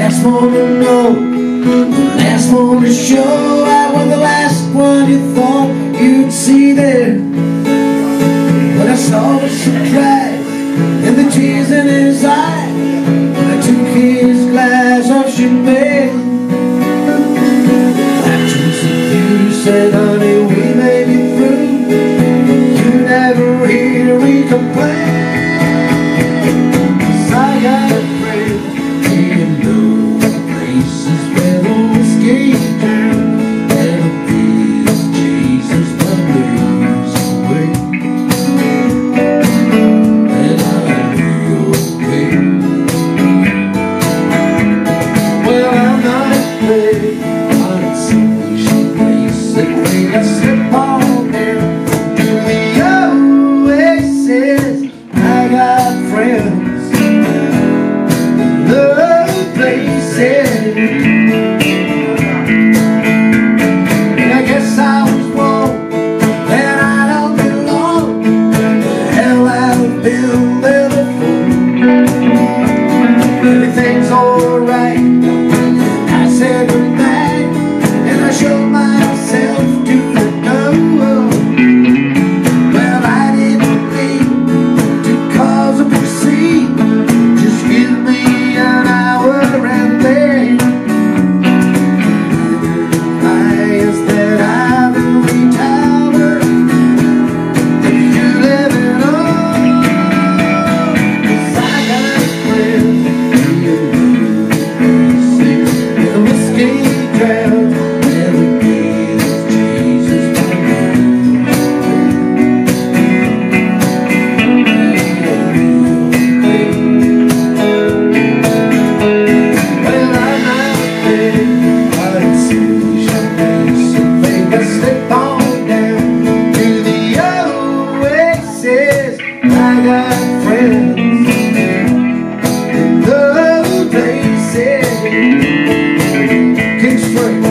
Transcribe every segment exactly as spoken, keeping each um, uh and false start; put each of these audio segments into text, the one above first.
last one to know, the last one to show. I was the last one you thought you'd see there. When I saw the surprise and the tears in his eyes, when I took his glass of champagne, I just you said, honey, we may be through. You never hear me complain. Everything's alright. I said goodnight and I showed myself to the door. Well, I didn't mean to cause a big scene. Just give me an hour and then I guess that I've retired. You living on, 'cause I got friends. I got friends in those places. King Straight.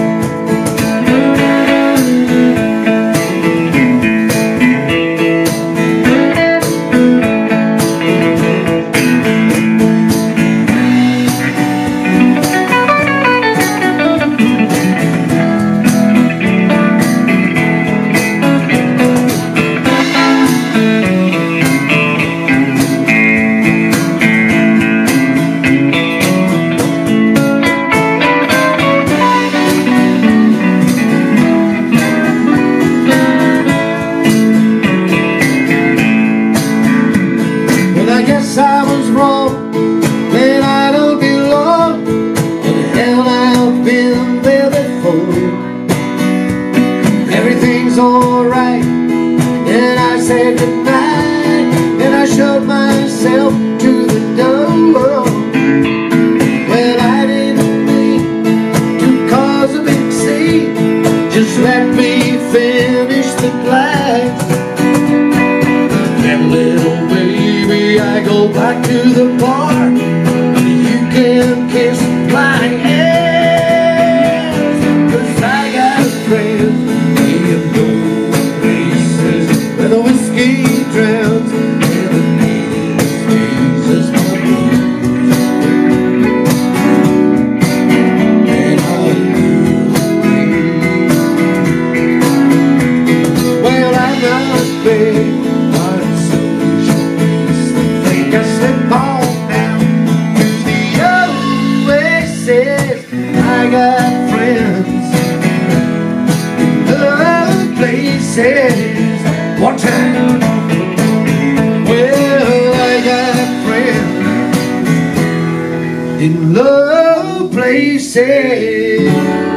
I guess I was wrong, and I don't belong. In hell I've been there before. Everything's alright, and I said goodnight, and I showed myself to the door. Well, I didn't mean to cause a big scene. Just let me finish the glass. And little baby, I go back to the bar, and you can kiss my ass. 'Cause I got friends in those places where the whiskey drowns and the need is Jesus my blues. And I'll do well, I'm not big. I got friends in other places. One time, well, I got friends in other places.